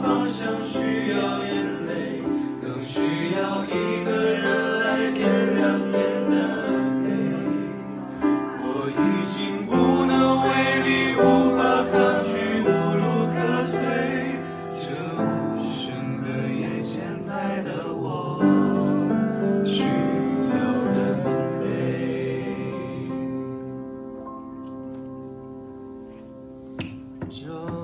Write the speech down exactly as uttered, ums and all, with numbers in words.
方向，需要眼泪，更需要一个人来点亮天的黑。我已经无能为力，无法抗拒，无路可退。这无声的夜，潜在的我，需要人陪。这